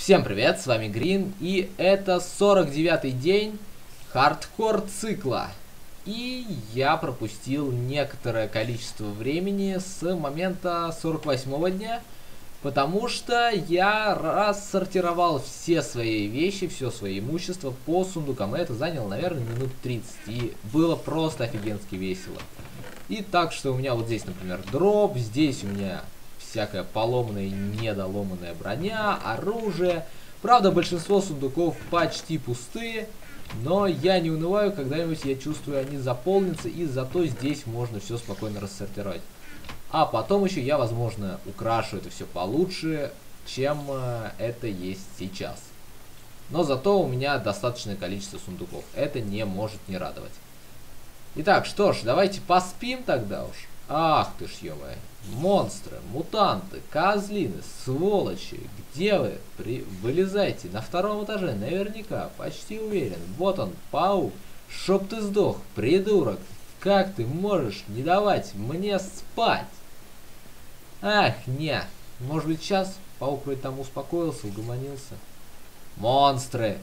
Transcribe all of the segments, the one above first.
Всем привет, с вами Грин, и это 49-й день хардкор цикла. И я пропустил некоторое количество времени с момента 48-го дня, потому что я рассортировал все свои вещи, все свое имущество по сундукам. И это заняло, наверное, минут 30, и было просто офигенски весело. И так что у меня вот здесь, например, дроп, здесь у меня всякая поломанная и недоломанная броня, оружие. Правда, большинство сундуков почти пустые, но я не унываю, когда-нибудь я чувствую, они заполнятся, и зато здесь можно все спокойно рассортировать. А потом еще я, возможно, украшу это все получше, чем это есть сейчас. Но зато у меня достаточное количество сундуков. Это не может не радовать. Итак, что ж, давайте поспим тогда уж. Ах ты ж, ё-моё. Монстры, мутанты, козлины, сволочи. Где вы? Вылезайте. На втором этаже, наверняка. Почти уверен. Вот он, паук. Чтоб ты сдох, придурок. Как ты можешь не давать мне спать? Ах, не. Может быть, сейчас паук вроде там успокоился, угомонился. Монстры.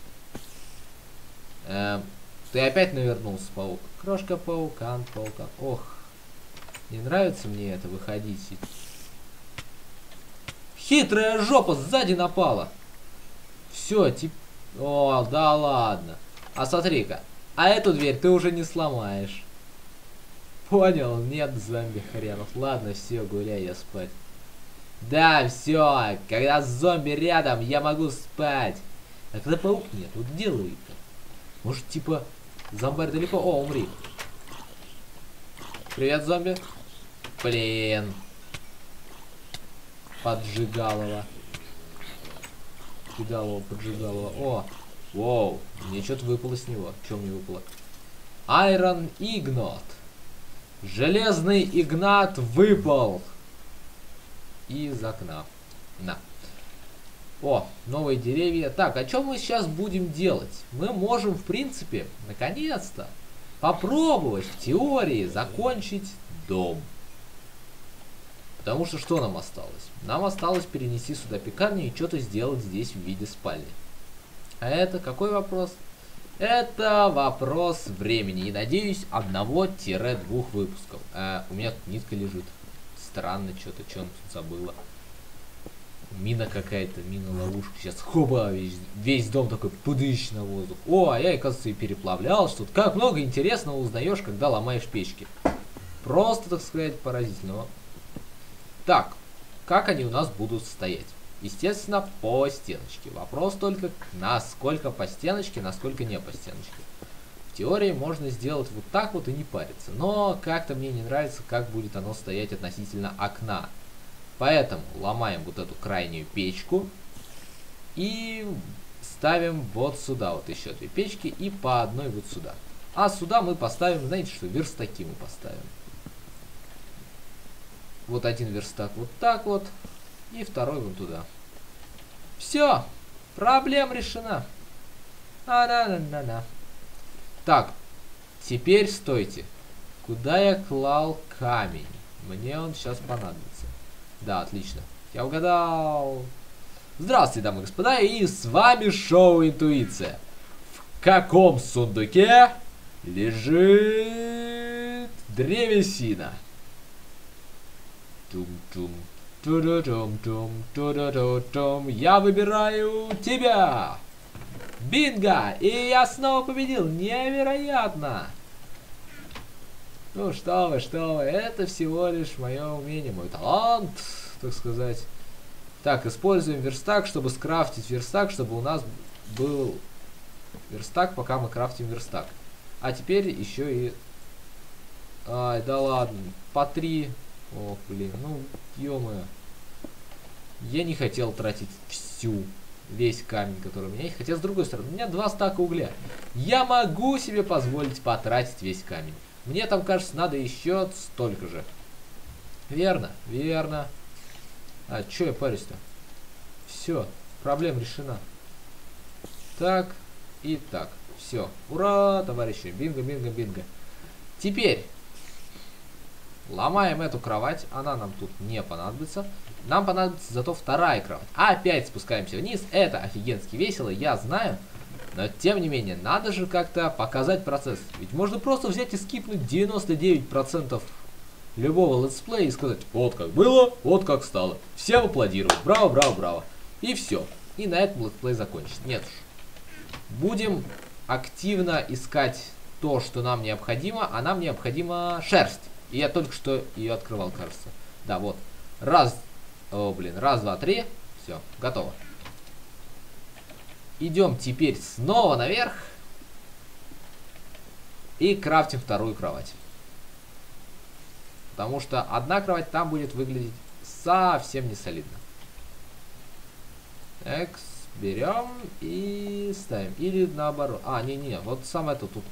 Ты опять навернулся, паук. Крошка паукан, паукан. Ох. Не нравится мне это, выходите. Хитрая жопа сзади напала. Все, О, да ладно. А смотри-ка. А эту дверь ты уже не сломаешь. Понял? Нет, зомби хренов. Ладно, все, гуляй, я спать. Да, все. Когда зомби рядом, я могу спать. А когда паук нет, вот делай-то. Может, типа, зомбарь далеко? О, умри. Привет, зомби. Блин. Поджигалово. Кидалово, поджигалово. О, воу. Мне что-то выпало с него. Что мне выпало? Iron Ignat. Железный Игнат выпал. Из окна. На. О, новые деревья. Так, а что мы сейчас будем делать? Мы можем, в принципе, наконец-то попробовать в теории закончить дом. Потому что нам осталось? Нам осталось перенести сюда пекарню и что-то сделать здесь в виде спальни. А это какой вопрос? Это вопрос времени. И, надеюсь, 1-2 выпусков. У меня тут нитка лежит. Странно, что-то, что она тут забыла. Мина какая-то, мина-ловушка. Сейчас хоба, весь дом такой пудыщ на воздух. О, а я, оказывается, и переплавлял что-то. Как много интересного узнаешь, когда ломаешь печки. Просто, так сказать, поразительно. Так, как они у нас будут стоять? Естественно, по стеночке. Вопрос только, насколько по стеночке, насколько не по стеночке. В теории можно сделать вот так вот и не париться. Но как-то мне не нравится, как будет оно стоять относительно окна. Поэтому ломаем вот эту крайнюю печку и ставим вот сюда вот еще 2 печки и по одной вот сюда. А сюда мы поставим, знаете что, верстаки мы поставим. Вот один верстак вот так вот и второй вон туда. Все, проблема решена. Так, теперь стойте. Куда я клал камень? Мне он сейчас понадобится. Да, отлично. Я угадал. Здравствуйте, дамы и господа, и с вами шоу Интуиция. В каком сундуке лежит древесина? Тум-тум, ту-ду-тум-тум, ту-ду-тум-тум. Я выбираю тебя. Бинго! И я снова победил. Невероятно! Ну что вы, это всего лишь мое умение, мой талант, так сказать. Так, используем верстак, чтобы скрафтить верстак, чтобы у нас был верстак, пока мы крафтим верстак. А теперь еще и... Ай, да ладно, по 3. Ох, блин, ну, ё-моё. Я не хотел тратить весь камень, который у меня есть. Хотя, с другой стороны, у меня 2 стака угля. Я могу себе позволить потратить весь камень. Мне там, кажется, надо еще столько же. Верно, верно. А, чё я парюсь-то? Все, проблема решена. Так, и так. Все. Ура, товарищи. Бинго, бинго, бинго. Теперь Ломаем эту кровать, она нам тут не понадобится. Нам понадобится зато вторая кровать. Опять спускаемся вниз, это офигенски весело, я знаю. Но тем не менее, надо же как-то показать процесс. Ведь можно просто взять и скипнуть 99% любого летсплея и сказать, вот как было, вот как стало. Всем аплодировать, браво, браво, браво. И все. И на этом летсплей закончится. Нет уж. Будем активно искать то, что нам необходимо, а нам необходима шерсть. И я только что ее открывал, кажется. Да, вот. Раз, раз, два, три. Все, готово. Идем теперь снова наверх. И крафтим вторую кровать. Потому что одна кровать там будет выглядеть совсем не солидно. Так, берем и ставим. Или наоборот. А, не-не, вот сам это тут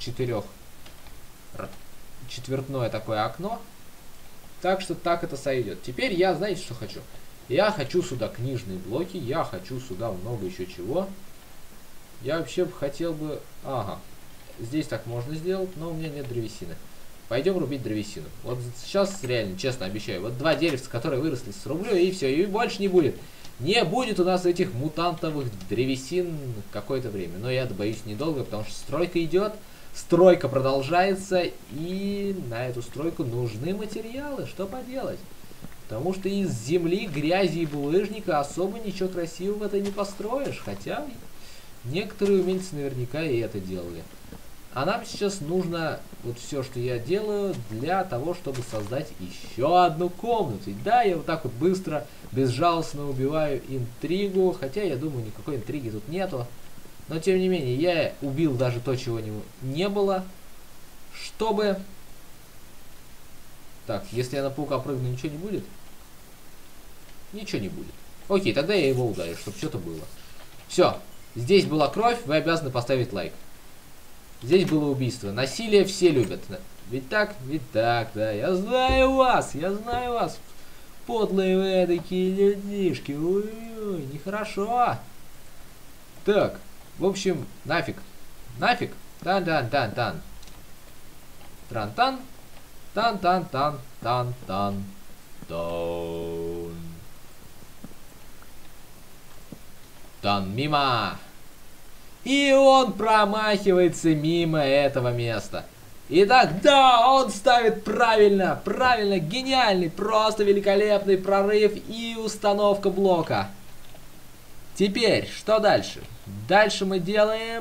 четвертное такое окно. Так что так это сойдет. Теперь я, знаете, что хочу? Я хочу сюда книжные блоки. Я хочу сюда много еще чего. Я вообще хотел бы... Ага. Здесь так можно сделать, но у меня нет древесины. Пойдем рубить древесину. Вот сейчас, реально, честно обещаю, вот 2 деревца, которые выросли, срублю, и все, и больше не будет. Не будет у нас этих мутантовых древесин какое-то время. Но я боюсь недолго, потому что стройка идет, стройка продолжается, и на эту стройку нужны материалы. Что поделать? Потому что из земли, грязи и булыжника особо ничего красивого ты не построишь. Хотя некоторые умельцы наверняка и это делали. А нам сейчас нужно вот все, что я делаю, для того, чтобы создать еще одну комнату. И да, я вот так вот быстро, безжалостно убиваю интригу. Хотя, я думаю, никакой интриги тут нету. Но, тем не менее, я убил даже то, чего не было. Чтобы... Так, если я на паука прыгну, ничего не будет? Ничего не будет. Окей, тогда я его ударю, чтобы что-то было. Все, здесь была кровь, вы обязаны поставить лайк. Здесь было убийство. Насилие все любят. Ведь так? Ведь так, да. Я знаю вас, подлые вы такие людишки. Ой-ой, нехорошо. Так, в общем, нафиг. Нафиг. Тан-тан-тан-тан. Тран-тан. Тан-тан-тан. Тан-тан. Тан. Тан мимо. И он промахивается мимо этого места. Итак, да, он ставит правильно, правильно, гениальный, просто великолепный прорыв и установка блока. Теперь, что дальше? Дальше мы делаем...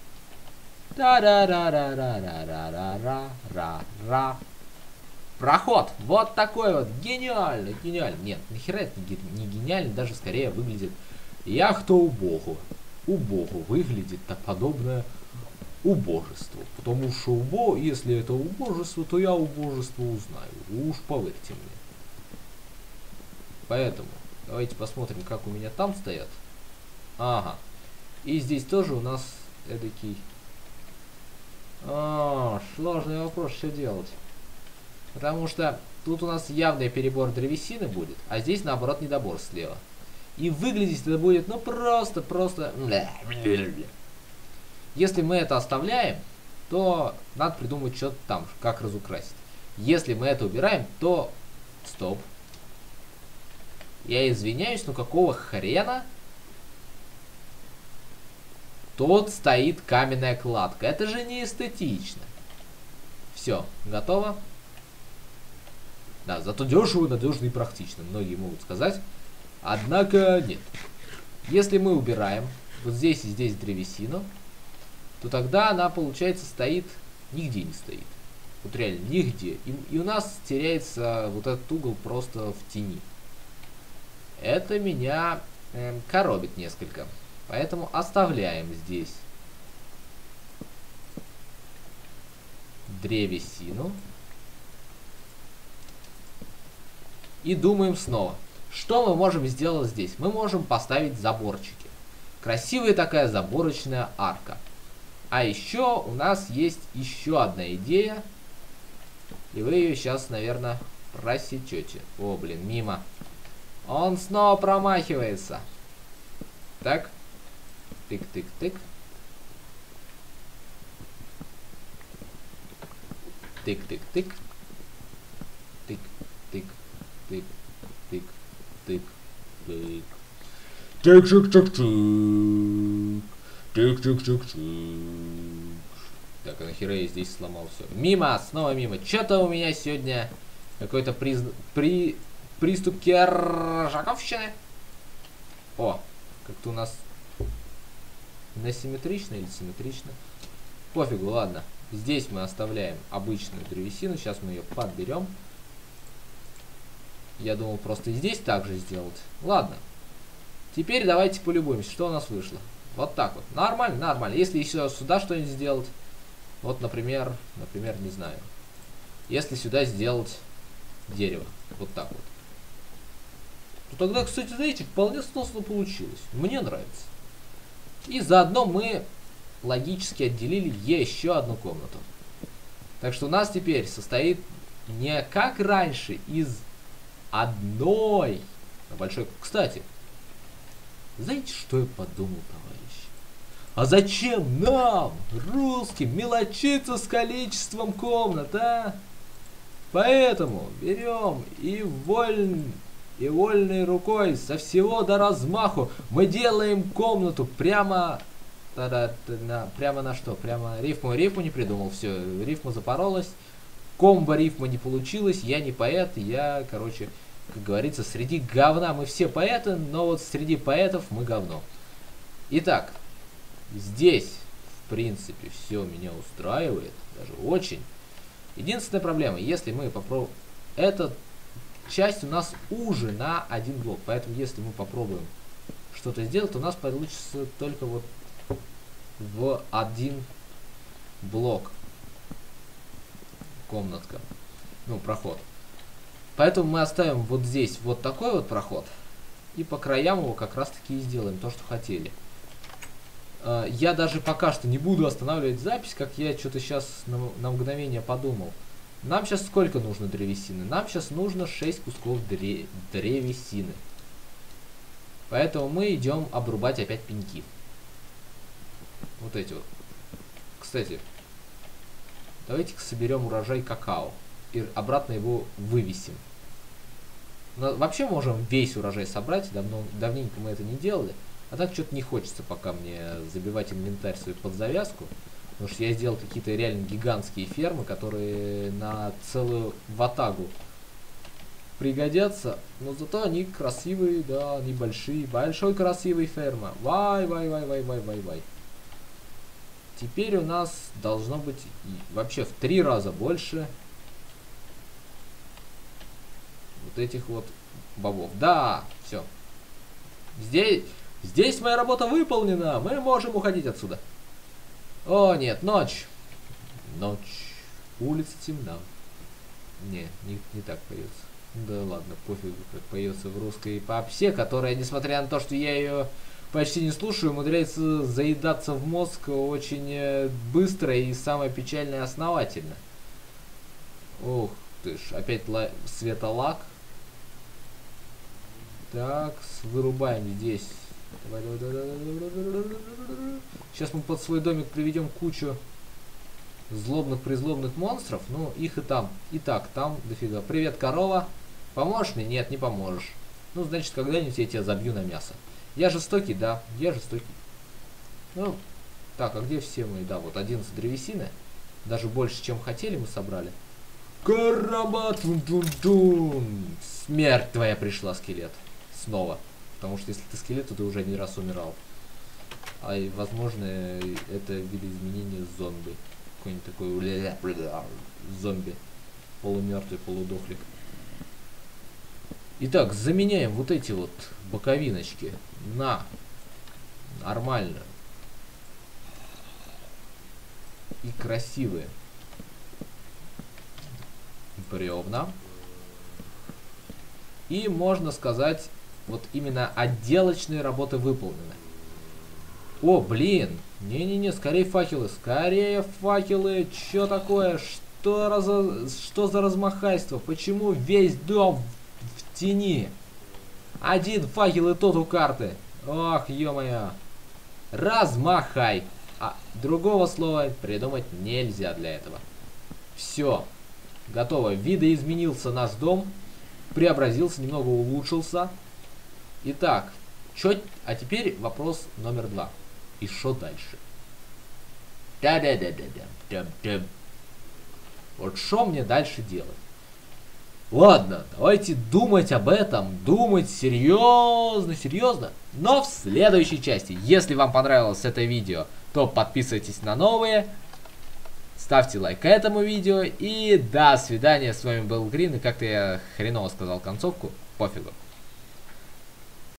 Проход. Вот такой вот. Гениально, гениально. Нет, нихера это не гениально, даже скорее выглядит яхта убогу. Убого выглядит так подобное убожеству. Потому что если это убожество, то я убожество узнаю. Уж поверьте мне. Поэтому давайте посмотрим, как у меня там стоят. Ага. И здесь тоже у нас эдакий... сложный вопрос, что делать. Потому что тут у нас явный перебор древесины будет, а здесь наоборот недобор слева. И выглядеть это будет, ну просто. Если мы это оставляем, то надо придумать что-то там, как разукрасить. Если мы это убираем, то... Стоп. Я извиняюсь, но какого хрена? Тут стоит каменная кладка. Это же не эстетично. Все, готово. Да, зато дешево, надежно и практично. Многие могут сказать. Однако нет. Если мы убираем вот здесь и здесь древесину, то тогда она, получается, стоит... Нигде не стоит. Вот реально, нигде. И у нас теряется вот этот угол просто в тени. Это меня коробит несколько. Поэтому оставляем здесь древесину. И думаем снова. Что мы можем сделать здесь? Мы можем поставить заборчики. Красивая такая заборочная арка. А еще у нас есть еще одна идея. И вы ее сейчас, наверное, просечете. О, блин, мимо. Он снова промахивается. Так. Тык-тык-тык. Тык-тык-тык. Тык. Тык, тык, тык, тык, тык. Тык-чик-чик-чик. Тык-чик-чик-чик. Так, а нахера я здесь сломал все? Мимо, снова мимо. Что-то у меня сегодня какой-то приступ кержаковщины. О, как-то у нас насимметрично или симметрично. Пофигу, ладно. Здесь мы оставляем обычную древесину. Сейчас мы ее подберем. Я думал просто здесь так же сделать. Ладно. Теперь давайте полюбуемся, что у нас вышло. Вот так вот. Нормально, нормально. Если еще сюда что-нибудь сделать. Вот, например, не знаю. Если сюда сделать дерево. Вот так вот. То тогда, кстати, знаете, вполне сносно получилось. Мне нравится. И заодно мы логически отделили еще одну комнату. Так что у нас теперь состоит не как раньше из одной большой... Кстати, знаете, что я подумал, товарищи? А зачем нам, русским, мелочиться с количеством комнат, а? Поэтому берем и вольной рукой со всего до размаху мы делаем комнату прямо на что? Прямо рифму не придумал, все, рифма запоролась, комбо рифма не получилось, я не поэт, я, короче, как говорится, среди говна мы все поэты, но вот среди поэтов мы говно. Итак, здесь, в принципе, все меня устраивает, даже очень. Единственная проблема, если мы попробуем... Эта часть у нас уже на один блок, поэтому если мы попробуем что-то сделать, то у нас получится только вот в один блок комнатка, ну, проход. Поэтому мы оставим вот здесь вот такой вот проход, и по краям его как раз таки и сделаем то, что хотели. Я даже пока что не буду останавливать запись, как я что-то сейчас на мгновение подумал. Нам сейчас сколько нужно древесины? Нам сейчас нужно 6 кусков древесины. Поэтому мы идем обрубать опять пеньки. Вот эти вот. Кстати, давайте-ка соберем урожай какао. И обратно его вывесим. Но вообще можем весь урожай собрать. Давненько мы это не делали. А так что-то не хочется пока мне забивать инвентарь свой под завязку. Потому что я сделал какие-то реально гигантские фермы, которые на целую ватагу пригодятся. Но зато они красивые, да, они большие. Большой красивый ферма. Вай. Теперь у нас должно быть вообще в 3 раза больше вот этих вот бобов. Да, все. Здесь моя работа выполнена. Мы можем уходить отсюда. О, нет, ночь. Ночь. Улица темна. Не так поется. Да ладно, пофигу, как поется в русской попсе, которая, несмотря на то, что я ее почти не слушаю, умудряется заедаться в мозг очень быстро и самое печальное основательно. Ух ты ж, опять светолак. Так, вырубаем здесь. Сейчас мы под свой домик приведем кучу злобных-призлобных монстров. Ну, их и там. И так, там дофига. Привет, корова. Поможешь мне? Нет, не поможешь. Ну, значит, когда-нибудь я тебя забью на мясо. Я жестокий, да, я жестокий. Ну, так, а где все мы? Да, вот 11 древесины. Даже больше, чем хотели, мы собрали. Карабатун-тун-тун. Смерть твоя пришла, скелет. Снова. Потому что если ты скелет, то ты уже не раз умирал. А и, возможно, это видоизменение зомби. Какой-нибудь такой зомби. Полумертвый, полудохлик. Итак, заменяем вот эти вот боковиночки на нормально и красивые бревна. И можно сказать, вот именно отделочные работы выполнены. О, блин! Не-не-не, скорее факелы. Скорее факелы. Чё такое? Что за размахайство? Почему весь дом в тени? Один факел и тот у карты. Ох, ё-моё. Размахай. А другого слова придумать нельзя для этого. Все. Готово. Видоизменился наш дом. преобразился, немного улучшился. Итак, а теперь вопрос номер 2. И что дальше? Вот что мне дальше делать? Ладно, давайте думать об этом, думать серьезно, но в следующей части. Если вам понравилось это видео, то подписывайтесь на новые, ставьте лайк этому видео и до свидания. С вами был Грин, и как-то я хреново сказал концовку, пофигу.